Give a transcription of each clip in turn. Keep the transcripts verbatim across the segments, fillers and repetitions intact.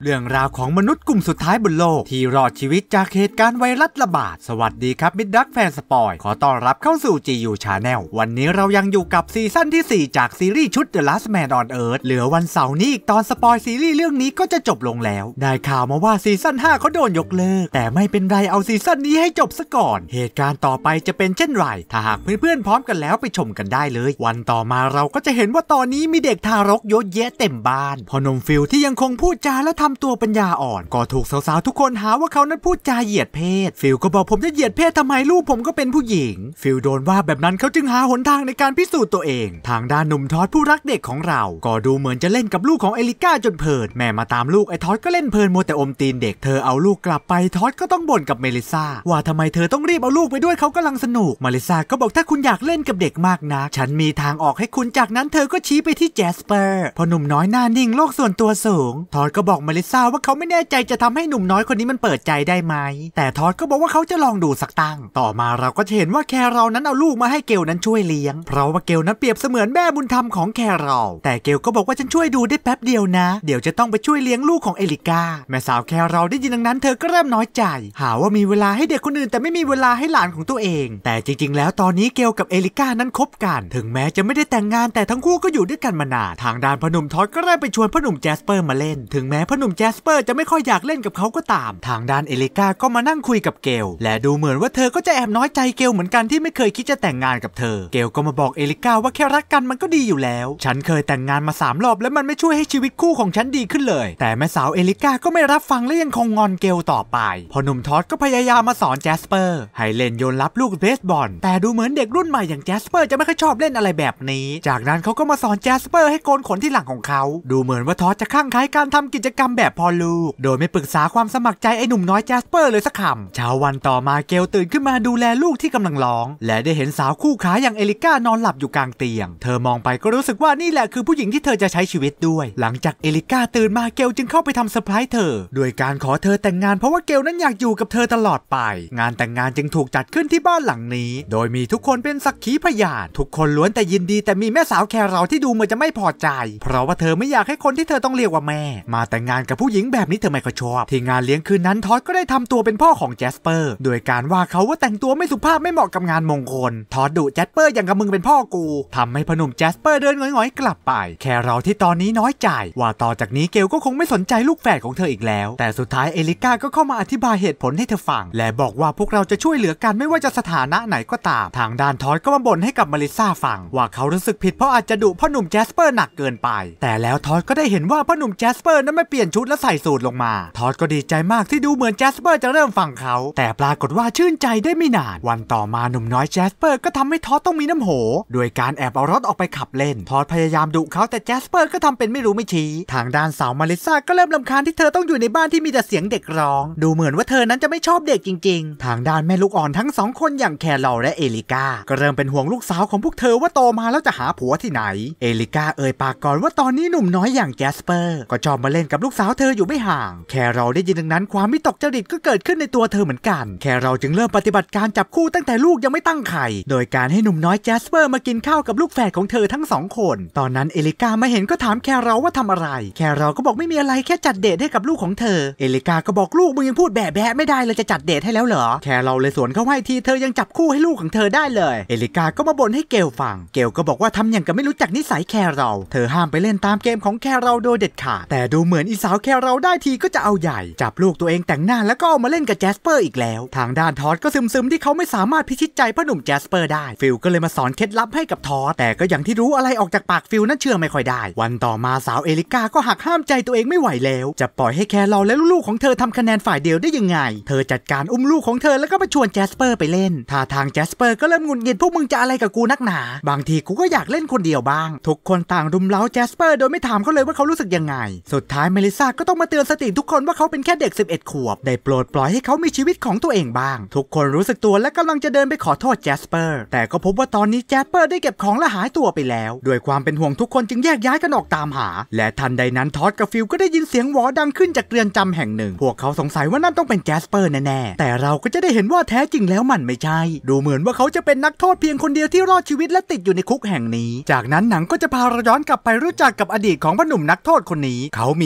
เรื่องราวของมนุษย์กลุ่มสุดท้ายบนโลกที่รอดชีวิตจากเหตุการณ์ไวรัสระบาดสวัสดีครับมิตรรักแฟนสปอยขอต้อนรับเข้าสู่ จี ยู Channel วันนี้เรายังอยู่กับซีซั่นที่สี่จากซีรีส์ชุด The Last Man on Earth เหลือวันเสาร์นี้อีกตอนสปอยซีรีส์เรื่องนี้ก็จะจบลงแล้วได้ข่าวมาว่าซีซั่นห้าเขาโดนยกเลิกแต่ไม่เป็นไรเอาซีซั่นนี้ให้จบซะก่อนเหตุการณ์ต่อไปจะเป็นเช่นไรถ้าหากเพื่อนๆพร้อมกันแล้วไปชมกันได้เลยวันต่อมาเราก็จะเห็นว่าตอนนี้มีเด็กทารกเยอะแยะเต็มบ้านพอหนุ่มฟิลที่ยังคงพูดจาและทำตัวปัญญาอ่อนก็ถูกสาวๆทุกคนหาว่าเขานั้นพูดจาเหยียดเพศฟิลก็บอกผมจะเหยียดเพศทำไมลูกผมก็เป็นผู้หญิงฟิลโดนว่าแบบนั้นเขาจึงหาหนทางในการพิสูจน์ตัวเองทางด้านหนุ่มทอดผู้รักเด็กของเราก็ดูเหมือนจะเล่นกับลูกของเอลิก้าจนเพลินแม่มาตามลูกไอ้ทอดก็เล่นเพลินมัวแต่อมตีนเด็กเธอเอาลูกกลับไปทอดก็ต้องบ่นกับเมลิซาว่าทำไมเธอต้องรีบเอาลูกไปด้วยเขากำลังสนุกเมลิซาก็บอกถ้าคุณอยากเล่นกับเด็กมากนักฉันมีทางออกให้คุณจากนั้นเธอก็ชี้ไปที่แจสเปอร์พอหนุ่มน้อยหน้านิ่งโลกส่วนตัวสูงทอดก็บอกเมลิซาว่าเขาไม่แน่ใจจะทำให้หนุ่มน้อยคนนี้มันเปิดใจได้ไหมแต่ทอดก็บอกว่าเขาจะลองดูสักตั้งต่อมาเราก็จะเห็นว่าแครอลนั้นเอาลูกมาให้เกลนั้นช่วยเลี้ยงเพราะว่าเกลนั้นเปรียบเสมือนแม่บุญธรรมของแครอลแต่เกลก็บอกว่าฉันช่วยดูได้แป๊บเดียวนะเดี๋ยวจะต้องไปช่วยเลี้ยงลูกของเอลิก้าแม่สาวแครอลได้ยินดังนั้นเธอก็เริ่มน้อยใจหาว่ามีเวลาให้เด็กคนอื่นแต่ไม่มีเวลาให้หลานของตัวเองแต่จริงๆแล้วตอนนี้เกลกับเอลิก้านั้นคบกันถึงแม้จะไม่ได้แต่งงานแต่ทั้งคู่ก็อยู่ด้วยกันมานานทางด้านพ่อหนุ่มทอดก็เริ่มไปชวนพ่อหนุ่มแจสเปอร์มาเล่นถึงแม้พ่อหนุ่มแจสเปอร์จะไม่ค่อยอยากเล่นกับเขาก็ตามทางด้านเอลิก้าก็มานั่งคุยกับเกลและดูเหมือนว่าเธอก็จะแอบน้อยใจเกลเหมือนกันที่ไม่เคยคิดจะแต่งงานกับเธอเกลก็มาบอกเอลิก้าว่าแค่รักกันมันก็ดีอยู่แล้วฉันเคยแต่งงานมาสามรอบแล้วมันไม่ช่วยให้ชีวิตคู่ของฉันดีขึ้นเลยแต่แม่สาวเอลิก้าก็ไม่รับฟังและยังคงงอนเกลต่อไปพอหนุ่มทอดก็พยายามมาสอนแจสเปอร์ให้เล่นโยนรับลูกเบสบอลแต่ดูเหมือนเด็กรุ่นใหม่อย่างแจสเปอร์จะไม่ค่อยชอบเล่นอะไรแบบนี้จากนั้นเขาก็มาสอนแจสเปอร์ให้โกนขนที่หลังของเขาดูเหมือนว่าทอดจะคลั่งไคล้การทำกิจกรรมแบบพอลูกโดยไม่ปรึกษาความสมัครใจไอ้หนุ่มน้อยแจสเปอร์เลยสักคำเช้าวันต่อมาเกลตื่นขึ้นมาดูแลลูกที่กำลังร้องและได้เห็นสาวคู่ขาอย่างเอลิก้านอนหลับอยู่กลางเตียงเธอมองไปก็รู้สึกว่านี่แหละคือผู้หญิงที่เธอจะใช้ชีวิตด้วยหลังจากเอลิก้าตื่นมาเกลจึงเข้าไปทำเซอร์ไพรส์เธอโดยการขอเธอแต่งงานเพราะว่าเกลนั้นอยากอยู่กับเธอตลอดไปงานแต่งงานจึงถูกจัดขึ้นที่บ้านหลังนี้โดยมีทุกคนเป็นสักขีพยานทุกคนล้วนแต่ยินดีแต่มีแม่สาวแครอลที่ดูเหมือนจะไม่พอใจเพราะว่าเธอไม่อยากให้คนที่เธอต้องเรียกว่าแม่มาแต่งงานกับผู้หญิงแบบนี้เธอไม่ค่อยชอบที่งานเลี้ยงคืนนั้นทอดก็ได้ทำตัวเป็นพ่อของแจสเปอร์โดยการว่าเขาว่าแต่งตัวไม่สุภาพไม่เหมาะกับงานมงคลทอดดุแจสเปอร์อย่างกับมึงเป็นพ่อกูทำให้พนุ่มแจสเปอร์เดินหงอยๆกลับไปแครอลที่ตอนนี้น้อยใจว่าต่อจากนี้เกลก็คงไม่สนใจลูกแฝดของเธออีกแล้วแต่สุดท้ายเอลิก้าก็เข้ามาอธิบายเหตุผลให้เธอฟังและบอกว่าพวกเราจะช่วยเหลือกันไม่ว่าจะสถานะไหนก็ตามทางด้านทอดก็มาบ่นให้กับมาริซาฟังว่าเขารู้สึกผิดเพราะอาจจะดุพ่อหนุ่มแจสเปอร์หนักเกินไปแต่แล้วทอดก็ได้เห็นว่าพ่อหนุ่มแจสเปอร์นั้นไม่เปลี่ยนชุดและใส่สูทลงมาทอดก็ดีใจมากที่ดูเหมือนแจสเปอร์จะเริ่มฟังเขาแต่ปรากฏว่าชื่นใจได้ไม่นานวันต่อมาหนุ่มน้อยแจสเปอร์ก็ทำให้ทอดต้องมีน้ำโหโดยการแอบเอารถออกไปขับเล่นทอดพยายามดุเขาแต่แจสเปอร์ก็ทำเป็นไม่รู้ไม่ชี้ทางด้านสาวมาริซาก็เริ่มรำคาญที่เธอต้องอยู่ในบ้านที่มีแต่เสียงเด็กร้องดูเหมือนว่าเธอนั้นจะไม่ชอบเด็กจริงๆทางด้านแม่ลูกอ่อนทั้งสองคนอย่างแครอลและเอลิก้าก็เริ่มเป็นห่วงลูกสาวของพวกเธอว่าโตมาแล้วจะหาผัวที่ไหนเอลิก้าเอ่ยปากก่อนว่าตอนนี้หนุ่มน้อยอย่างแจสเปอร์ก็ชอบมาเล่นกับลูกสาวเธออยู่ไม่ห่างแครอลได้ยินดังนั้นความวิตกจริตก็เกิดขึ้นในตัวเธอเหมือนกันแครอลจึงเริ่มปฏิบัติการจับคู่ตั้งแต่ลูกยังไม่ตั้งไข่โดยการให้หนุ่มน้อยแจสเปอร์มากินข้าวกับลูกแฝดของเธอทั้งสองคนตอนนั้นเอลิก้ามาเห็นก็ถามแครอลว่าทำอะไรแครอลก็บอกไม่มีอะไรแค่จัดเดทให้กับลูกของเธอเอลิก้าก็บอกลูกมึงยังพูดแบะแบะไม่ได้เลยจะจัดเดทให้แล้วเหรอแครอลเลยสวนเข้าให้ทีเธอยังจับคู่ให้ลูกของเธอได้เลยเอลิก้าก็มาบ่นให้เกลฟังเกลก็บอกว่าทำอย่างกับไม่รู้จักนิสัยแครอลเธอห้ามไปเล่นตามเกมของแครอลโดยเด็ดขาดแต่ดูเหมือนอีสาวแครอลได้ทีก็จะเอาใหญ่จับลูกตัวเองแต่งหน้าแล้วก็เอามาเล่นกับแจสเปอร์อีกแล้วทางด้านทอดก็ซึมๆที่เขาไม่สามารถพิชิตใจพ่อหนุ่มแจสเปอร์ได้ฟิลก็เลยมาสอนเคล็ดลับให้กับทอดแต่ก็อย่างที่รู้อะไรออกจากปากฟิลนั้นเชื่อไม่ค่อยได้วันต่อมาสาวเอลิก้าก็หักห้ามใจตัวเองไม่ไหวแล้วจะปล่อยให้แครอลและลูกๆของเธอทำคะแนนฝ่ายเดียวได้ยังไงเธอจัดการอุ้มลูกของเธอแล้วก็มาชวนแจสเปอร์ไปเล่นท่าทางแจสเปอร์ก็เริ่มหงุดหงิดพวกมึงจะอะไรกับกูนักหนาบางทีกูก็อยากเล่นคนเดียวบ้างทุกคนต่างรุมเร้าแจสเปอร์โดยไม่ถามเขาเลยว่าเขารู้สึกยังไงสุดท้ายเมลิซาก็ต้องมาเตือนสติทุกคนว่าเขาเป็นแค่เด็กสิบเอ็ดขวบได้โปรดปล่อยให้เขามีชีวิตของตัวเองบ้างทุกคนรู้สึกตัวและกำลังจะเดินไปขอโทษแจสเปอร์แต่ก็พบว่าตอนนี้แจสเปอร์ได้เก็บของและหายตัวไปแล้วด้วยความเป็นห่วงทุกคนจึงแยกย้ายกันออกตามหาและทันใดนั้นทอดกับฟิลก็ได้ยินเสียงหวอดังขึ้นจากเรือนจำแห่งหนึ่งพวกเขาสงสัยว่านั่นต้องเป็นแจสเปอร์แน่ๆแต่เราก็จะได้เห็นว่าแท้จริงแล้วมันไม่ใช่ดูเหมือนว่าเขาจะเป็นนักโทษเพียงคนเดียวที่รอดชีวิตและติดอยู่ในคุกแห่งนี้จากนั้นหนังก็จะพาเราย้อนกลับไปรู้จักกับอดีตของพ่อหนุ่มนักโทษคนนี้เขามีชื่อว่า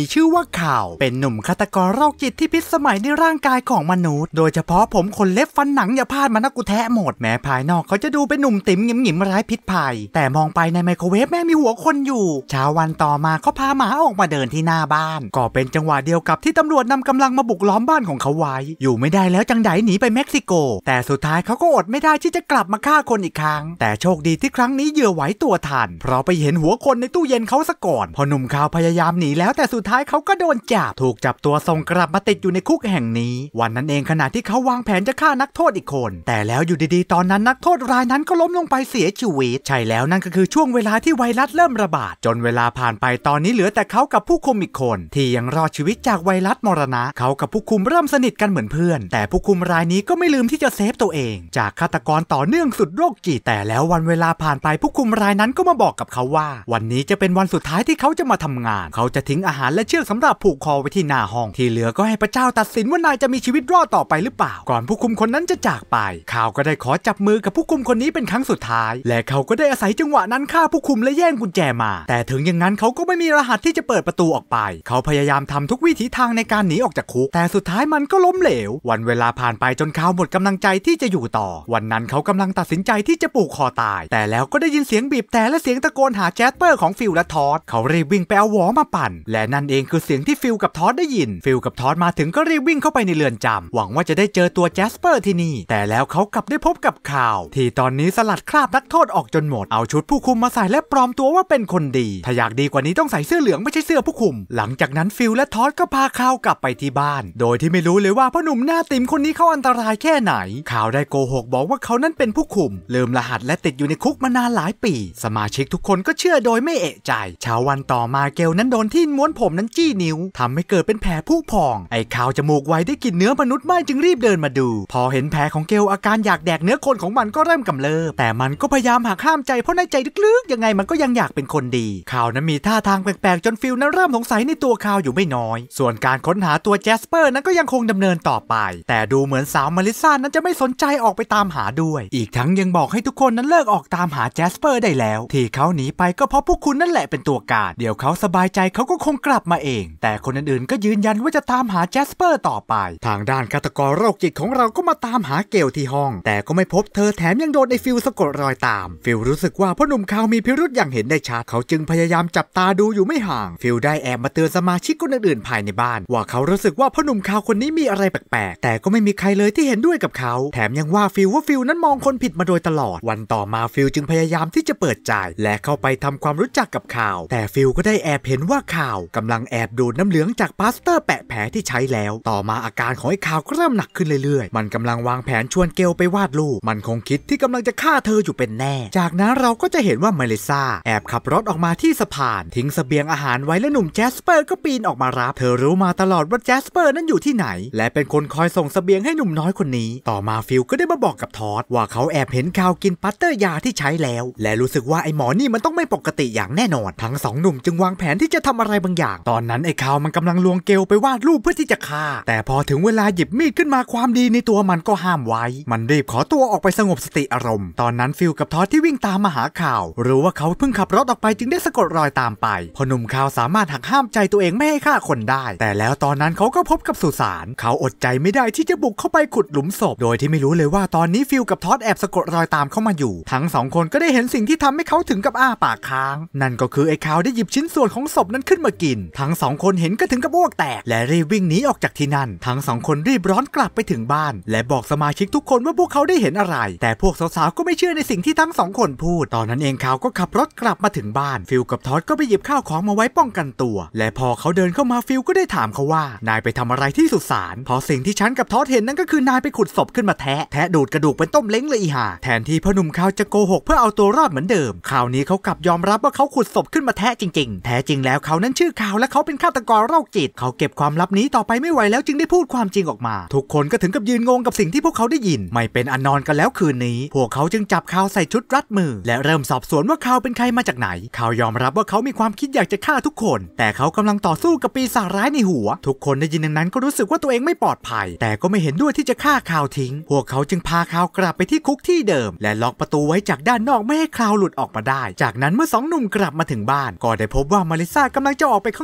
ข่าวเป็นหนุ่มฆาตกรโรคจิตที่พิษสมัยในร่างกายของมนุษย์โดยเฉพาะผมขนเล็บฟันหนังอย่าพลาดมันนะกูแทะหมดแม้ภายนอกเขาจะดูเป็นหนุ่มติ๋มหงิมๆไร้พิษภัยแต่มองไปในไมโครเวฟแม่มีหัวคนอยู่เช้าวันต่อมาเขาพาหมาออกมาเดินที่หน้าบ้านก็เป็นจังหวะเดียวกับที่ตำรวจนำกำลังมาบุกล้อมบ้านของเขาไว้อยู่ไม่ได้แล้วจังไดหนีไปเม็กซิโกแต่สุดท้ายเขาก็อดไม่ได้ที่จะกลับมาฆ่าคนอีกครั้งแต่โชคดีที่ครั้งนี้เหยื่อไหวตัวทันเพราะไปเห็นหัวคนในตู้เย็นเขาซะก่อนพอหนุ่มข่าวพยายามหนีแล้วแต่สุดท้ายเขาก็โดนจับถูกจับตัวส่งกลับมาติดอยู่ในคุกแห่งนี้วันนั้นเองขณะที่เขาวางแผนจะฆ่านักโทษอีกคนแต่แล้วอยู่ดีๆตอนนั้นนักโทษรายนั้นก็ล้มลงไปเสียชีวิตใช่แล้วนั่นก็คือช่วงเวลาที่ไวรัสเริ่มระบาดจนเวลาผ่านไปตอนนี้เหลือแต่เขากับผู้คุมอีกคนที่ยังรอดชีวิตจากไวรัสมรณะเขากับผู้คุมเริ่มสนิทกันเหมือนเพื่อนแต่ผู้คุมรายนี้ก็ไม่ลืมที่จะเซฟตัวเองจากฆาตกรต่อเนื่องสุดโรคจิตแต่แล้ววันเวลาผ่านไปผู้คุมรายนั้นก็มาบอกกับเขาว่าวันนี้จะเป็นวันสุดท้ายที่เขาจะมาทำงานเขาจะทิ้งอาหารและเชือกสำหรับผูกคอไว้ที่หน้าห้องที่เหลือก็ให้พระเจ้าตัดสินว่านายจะมีชีวิตรอดต่อไปหรือเปล่าก่อนผู้คุมคนนั้นจะจากไปข่าวก็ได้ขอจับมือกับผู้คุมคนนี้เป็นครั้งสุดท้ายและเขาก็ได้อาศัยจังหวะนั้นฆ่าผู้คุมและแย่งกุญแจมาแต่ถึงอย่างนั้นเขาก็ไม่มีรหัสที่จะเปิดประตูออกไปเขาพยายามทำทุกวิถีทางในการหนีออกจากคุกแต่สุดท้ายมันก็ล้มเหลววันเวลาผ่านไปจนเขาหมดกำลังใจที่จะอยู่ต่อวันนั้นเขากำลังตัดสินใจที่จะผูกคอตายแต่แล้วก็ได้ยินเสียงบีบแต่และเสียงตะโกนหาแจสเปอร์ของฟิลและทอดเขารีบวิ่งไปเอาหวอมาปั่นและนั่นเองคือเสียงที่ฟิลกับทอดได้ยินฟิลกับทอดมาถึงก็รีบวิ่งเข้าไปในเรือนจำหวังว่าจะได้เจอตัวแจสเปอร์ที่นี่แต่แล้วเขากลับได้พบกับข่าวที่ตอนนี้สลัดคราบนักโทษออกจนหมดเอาชุดผู้คุมมาใส่และปลอมตัวว่าเป็นคนดีถ้าอยากดีกว่านี้ต้องใส่เสื้อเหลืองไม่ใช่เสื้อผู้คุมหลังจากนั้นฟิลและทอดก็พาข่าวกลับไปที่บ้านโดยที่ไม่รู้เลยว่าพ่อหนุ่มหน้าติ๋มคนนี้เขาอันตรายแค่ไหนข่าวได้โกหกบอกว่าเขานั้นเป็นผู้คุมลืมรหัสและติดอยู่ในคุกมานานหลายปีสมาชิกทุกคนก็เชื่อโดยไม่เอะใจเช้าวันต่อมาเกลนั้นโดนที่ม้วนผมนั้นจี้นิ้วทำให้เกิดเป็นแผลผุพองไอ้ข่าวจมูกไวได้กลิ่นเนื้อมนุษย์ไหม้จึงรีบเดินมาดูพอเห็นแผลของเกลอาการอยากแดกเนื้อคนของมันก็เริ่มกำเริบแต่มันก็พยายามหักห้ามใจเพราะในใจลึกๆยังไงมันก็ยังอยากเป็นคนดีข่าวนั้นมีท่าทางแปลกๆจนฟิลนั้นเริ่มสงสัยในตัวข่าวอยู่ไม่น้อยส่วนการค้นหาตัวแจสเปอร์นั้นก็ยังคงดำเนินต่อไปแต่ดูเหมือนสาวมาริซ่านั้นจะไม่สนใจออกไปตามหาด้วยอีกทั้งยังบอกให้ทุกคนนั้นเลิกออกตามหาแจสเปอร์ได้แล้วที่เขาหนีไปก็เพราะพวกคุณนั่นแหละเป็นตัวการเดี๋ยวเขาสบายใจเขาก็คงกลับมาเองแต่คนอื่นๆก็ยืนยันว่าจะตามหาแจสเปอร์ต่อไปทางด้านฆาตกรโรคจิตของเราก็มาตามหาเกลที่ห้องแต่ก็ไม่พบเธอแถมยังโดนไอ้ฟิลสะกดรอยตามฟิลรู้สึกว่าพ่อหนุ่มข่าวมีพิรุธอย่างเห็นได้ชัดเขาจึงพยายามจับตาดูอยู่ไม่ห่างฟิลได้แอบมาเตือนสมาชิกคนอื่นๆภายในบ้านว่าเขารู้สึกว่าพ่อหนุ่มข่าวคนนี้มีอะไรแปลกๆแต่ก็ไม่มีใครเลยที่เห็นด้วยกับเขาแถมยังว่าฟิลว่าฟิลนั้นมองคนผิดมาโดยตลอดวันต่อมาฟิลจึงพยายามที่จะเปิดใจและเข้าไปทำความรู้จักกับข่าวแต่ฟิลก็ได้แอบเห็นว่าข่าวกำลังแอบดูดน้ำเหลืองจากพลาสเตอร์แปะแผลที่ใช้แล้วต่อมาอาการของไอ้ข่าวก็เริ่มหนักขึ้นเรื่อยๆมันกำลังวางแผนชวนเกลไปวาดรูปมันคงคิดที่กำลังจะฆ่าเธออยู่เป็นแน่จากนั้นเราก็จะเห็นว่าเมลิซาแอบขับรถออกมาที่สะพานทิ้งเสบียงอาหารไว้และหนุ่มแจสเปอร์ก็ปีนออกมารับเธอรู้มาตลอดว่าแจสเปอร์นั้นอยู่ที่ไหนและเป็นคนคอยส่งเสบียงให้หนุ่มน้อยคนนี้ต่อมาฟิลก็ได้มาบอกกับทอดว่าเขาแอบเห็นข่าวกินปัตเตอร์ยาที่ใช้แล้วและรู้สึกว่าไอ้หมอนี่มันต้องไม่ปกติอย่างแน่นอนทั้งสองหนุ่มจึงวางแผนที่จะทำอะไรบางอย่างตอนนั้นไอ้ข่าวมันกำลังลวงเกลไปวาดรูปเพื่อที่จะฆ่าแต่พอถึงเวลาหยิบมีดขึ้นมาความดีในตัวมันก็ห้ามไว้มันรีบขอตัวออกไปสงบสติอารมณ์ตอนนั้นฟิลกับทอดที่วิ่งตามมาหาข่าวรู้ว่าเขาเพิ่งขับรถออกไปจึงได้สะกดรอยตามไปพอหนุ่มข่าวสามารถหักห้ามใจตัวเองไม่ให้ฆ่าคนได้แต่แล้วตอนนั้นเขาก็พบกับสุสานเขาอดใจไม่ได้ที่จะบุกเข้าไปขุดหลุมศพโดยที่ไม่รู้เลยว่าตอนนี้ฟิลกับทอดแอบสะกดรอยตามเข้ามาอยู่ทั้งสองคนก็ได้เห็นสิ่งที่ทำให้เขาถึงกับอ้าปากค้างนั่นก็คือไอ้ข่าวได้หยิบชิ้นส่วนของศพนั้นขึ้นมากินทั้งสองคนเห็นก็ถึงกับอ้วกแตกและรีบวิ่งหนีออกจากที่นั่นทั้งสองคนรีบร้อนกลับไปถึงบ้านและบอกสมาชิกทุกคนว่าพวกเขาได้เห็นอะไรแต่พวกสาวๆก็ไม่เชื่อในสิ่งที่ทั้งสองคนพูดตอนนั้นเองข่าวก็ขับรถกลับมาถึงบ้านฟิลกับทอดก็ไปหยิบข้าวของมาไว้ป้องกันตัวและพอเขาเดินเข้ามาฟิลก็ได้ถามเขาว่านายไปทำอะไรที่สุสานเพราะสิ่งที่ฉันกับทอดเห็นนั่นก็คือนายไปขุดศพขึ้นมาแทะแทะดูดกระดูกเป็นต้มเล้งเลยอีห่าแทนที่พ่อหนุ่มข่าวจะโกหกเพื่อเอาตัวรอดเหมือนเดิมคราวนี้เขากลับยอมรับว่าเขาขุดศพขึ้นมาแทะจริงๆแท้จริงแล้วเขานั้นชื่อข่าวและเขาเป็นฆาตกรโรคจิตเขาเก็บความลับนี้ต่อไปไม่ไหวแล้วจึงได้พูดความจริงออกมาทุกคนก็ถึงกับยืนงงกับสิ่งที่พวกเขาได้ยินไม่เป็นอันนอนกันแล้วคืนนี้พวกเขาจึงจับข่าวใส่ชุดรัดมือและเริ่มสอบสวนว่าข่าวเป็นใครมาจากไหนข่าวยอมรับว่าเขามีความคิดอยากจะฆ่าทุกคนแต่เขากำลังต่อสู้กับปีศาจร้ายในหัวทุกคนได้ยินดังนั้นก็รู้สึกว่าตัวเองไม่ปลอดภัยแต่ก็ไม่เห็นด้วยที่จะฆ่าข่าวทิ้งพวกเขาจึงพาข่าวกลับไปที่คุกที่เดิมและล็อกประตูไว้จากด้านนอกไม่ให้ข่าวหลุดออกมาได้จากนั้นเมื่อสองหนุ่มกลับมาถึงบ้านก็ได้พบว่ามาริซ่ากำลังจะออกไปข้างนอกคน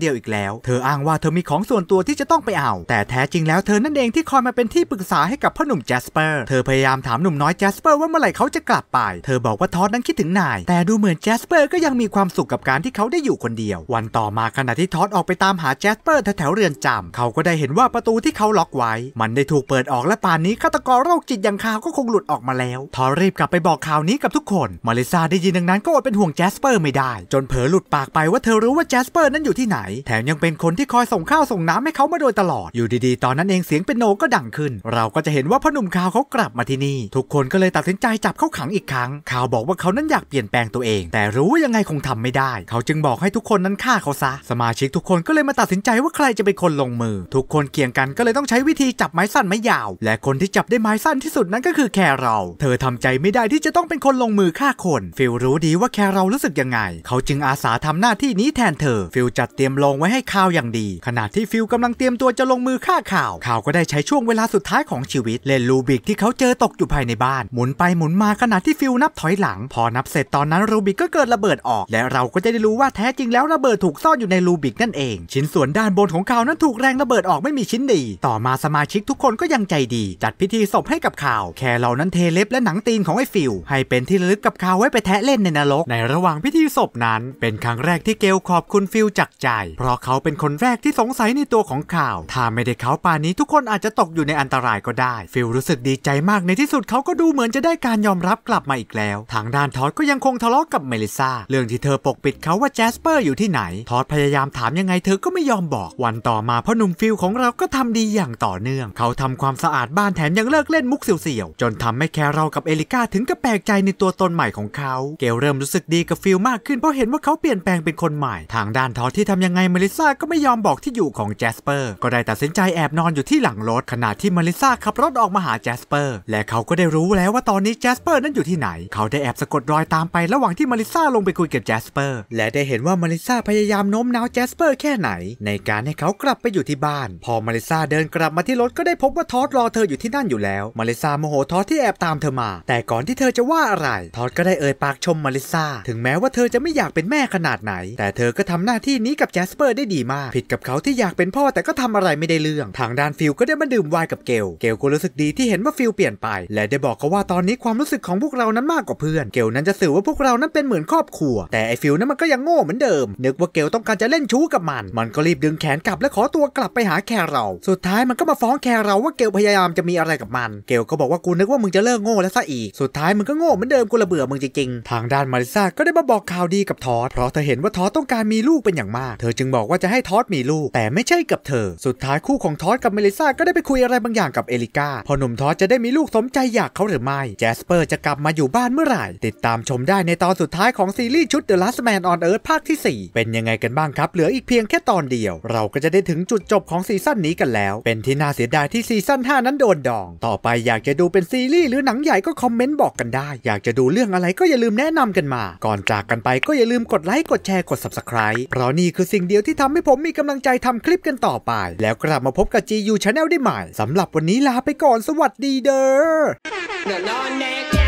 เดียวอีกแล้วเธออ้างว่าเธอมีของส่วนตัวที่จะต้องไปเอาแต่แท้จริงแล้วเธอนั่นเองที่คอยมาเป็นที่ปรึกษาให้กับพ่อหนุ่มแจสเปอร์เธอพยายามถามหนุ่มน้อยแจสเปอร์ว่าเมื่อไหร่เขาจะกลับไปเธอบอกว่าทอดนั้นคิดถึงนายแต่ดูเหมือนแจสเปอร์ก็ยังมีความสุขกับการที่เขาได้อยู่คนเดียววันต่อมาขณะที่ทอดออกไปตามหาแจสเปอร์แถวๆเรือนจำเขาก็ได้เห็นว่าประตูที่เขาล็อกไว้มันได้ถูกเปิดออกและป่านนี้ฆาตกรโรคจิตอย่างข่าวก็คงหลุดออกมาแล้วทอรีบกลับไปบอกข่าวนี้กับทุกคนมาริซาได้ยินดังนั้นก็อดเป็นห่วงแจสเปอร์ไม่ได้จนเผลอหลุดปากไปว่าเธอรู้ว่าแจสเปอร์นั้นอยู่ที่ไหนแถมยังเป็นคนที่คอยส่งข้าวส่งน้ำให้เขามาโดยตลอดอยู่ดีๆตอนนั้นเองเสียงเปียโนก็ดังขึ้นเราก็จะเห็นว่าพ่อหนุ่มข่าวเขากลับมาที่นี่ทุกคนก็เลยตัดสินใจจับเขาขังอีกครั้งข่าวบอกว่าเขานั้นอยากเปลี่ยนแปลงตัวเองแต่รู้ว่ายังไงคงทำไม่ได้เขาจึงบอกให้ทุกคนนั้นฆ่าเขาซะสมาชิกทุกคนก็เลยมาตัดสินใจว่าใครจะเป็นคนลงมือทุกคนเกี่ยงกันก็เลยต้องใช้วิธีจับไม้สั้นไม้ยาวและคนที่จับได้ไม้สั้นที่สุดนั้นก็คือแครอลเธอทำใจไม่ได้ที่จะต้องเป็นคนลงมือฆ่าคนฟิลรู้ดีว่าแครอลรู้สึกยังไงเขาจึงอาสาทำหน้าที่นี้แทนเธอฟิลจัดเตรียมลงไว้ให้ข่าวอย่างดีขณะที่ฟิลกำลังเตรียมตัวจะลงมือฆ่าข่าวข่าวก็ได้ใช้ช่วงเวลาสุดท้ายของชีวิตเล่นลูบิกที่เขาเจอตกอยู่ภายในบ้านหมุนไปหมุนมาขณะที่ฟิลนับถอยหลังพอนับเสร็จตอนนั้นลูบิกก็เกิดระเบิดออกและเราก็จะได้รู้ว่าแท้จริงแล้วระเบิดถูกซ่อนอยู่ในลูบิกนั่นเองชิ้นส่วนด้านบนของข่าวนั้นถูกแรงระเบิดออกไม่มีชิ้นดีต่อมาสมาชิกทุกคนก็ยังใจดีจัดพิธีศพให้กับข่าวแค่เหล่านั้นเทเล็บและหนังตีนของไอ้ฟิลให้เป็นที่ระลึกกับข่าวไว้ไปแทะเล่นในนรกในระหว่างพิธีศพนั้นเป็นครั้งแรกที่เกลขอบคุณฟิลจากใจเพราะเขาเป็นคนแรกที่สงสัยในตัวของข่าวถ้าไม่ได้เขาป่านนี้ทุกคนอาจจะตกอยู่ในอันตรายก็ได้ฟิลรู้สึกดีใจมากในที่สุดเขาก็ดูเหมือนจะได้การยอมรับกลับมาอีกแล้วทางด้านทอดก็ยังคงทะเลาะกับเมลิซาเรื่องที่เธอปกปิดเขาว่าแจสเปอร์อยู่ที่ไหนทอดพยายามถามยังไงเธอก็ไม่ยอมบอกวันต่อมาพ่อหนุ่มฟิลของเราก็ทำดีอย่างต่อเนื่องเขาทำความสะอาดบ้านแถมยังเลิกเล่นมุกเสี่ยวๆจนทำให้แครอลกับเอลิก้าถึงกับแปลกใจในตัวตนใหม่ของเขาเกลเริ่มรู้สึกดีกับฟิลมากขึ้นเพราะเห็นว่าเขาเปลี่ยนแปลงเป็นคนใหม่ทางด้านทอดที่ทำยังไงเมลิซาก็ไม่ยอมบอกที่อยู่ของแจสเปอร์ก็ได้ตัดสินใจแอบนอนอยู่ที่หลังรถขณะที่เมลิซาขับรถออกมาหาแจสเปอร์และเขาก็ได้รู้แล้วว่าตอนนี้แจสเปอร์นั้นอยู่ที่ไหนเขาได้แอบสะกดรอยตามไประหว่างที่เมลิซาลงไปคุยกับแจสเปอร์และได้เห็นว่าเมลิซาพยายามโน้มน้าวแจสเปอร์แค่ไหนในการให้เขากลับไปอยู่ที่บ้านพอเมลิซาเดินกลับมาที่รถก็ได้พบว่าทอดรอเธออยู่ที่นั่นอยู่แล้วเมลิซาโมโหทอดที่แอบตามเธอมาแต่ก่อนที่เธอจะว่าอะไรทอดก็ได้เอ่ยปากชมเมลิซาถึงแม้ว่าเธอจะไม่อยากเป็นแม่ขนาดไหนแต่เธอก็ทำหน้าที่นี้กับแจสเปอร์ได้ดีมากผิดกับเขาที่อยากเป็นพ่อแต่ก็ทำอะไรไม่ได้เรื่องทางด้านฟิลก็ได้มาดื่มไวน์กับเกลเกลก็รู้สึกดีที่เห็นว่าฟิลเปลี่ยนไปและได้บอกเขาว่าตอนนี้ความรู้สึกของพวกเรานั้นมากกว่าเพื่อนเกลนั้นจะสื่อว่าพวกเรานั้นเป็นเหมือนครอบครัวแต่ไอ้ฟิลนั้นมันก็ยังโง่เหมือนเดิมนึกว่าเกลต้องการจะเล่นชู้กับมันมันก็รีบดึงแขนกลับและขอตัวกลับไปหาแครอลสุดท้ายมันก็มาฟ้องแครอลว่าเกลพยายามจะมีอะไรกับมันเกลก็บอกว่ากูนึกว่ามึงจะเลิกโง่แล้วซะอีกสุดท้ายมึงก็โง่เหมือนเดิมกูระเบื่อมึงจริงๆทางด้านมาริซาก็ได้มาบอกข่าวดีกับทอดเพราะเธอเห็นว่าทอดต้องการมีลูกเป็นอย่างมากเธอจึงบอกว่าจะให้ทอดมีลูกแต่ไม่ใช่กับเธอสุดท้ายคู่ของทอดกับเมลิซาก็ได้ไปคุยอะไรบางอย่างกับเอลิก้าพอหนุ่มทอดจะได้มีลูกสมใจอยากเขาหรือไม่แจสเปอร์จะกลับมาอยู่บ้านเมื่อไหร่ติดตามชมได้ในตอนสุดท้ายของซีรีส์ชุด The Last Man on Earth ภาคที่สี่เป็นยังไงกันบ้างครับเหลืออีกเพียงแค่ตอนเดียวเราก็จะได้ถึงจุดจบของซีซั่นนี้กันแล้วเป็นที่น่าเสียดายที่ซีซั่นห้านั้นโดนดองต่อไปอยากจะดูเป็นซีรีส์หรือหนังใหญ่ก็คอมเมนต์บอกกันได้อยากจะดูเรื่องอะไรก็อย่าลืมแนะนำกันมาก่อนจากกันไปก็อย่าลืมกดไลค์กดแชร์กด Subscribe เพราะนี่คือสิ่งเดียวที่ทำให้ผมมีกำลังใจทำคลิปกันต่อไปแล้วกลับมาพบกับ จี ยู Channel ได้ใหม่สำหรับวันนี้ลาไปก่อนสวัสดีเด้อ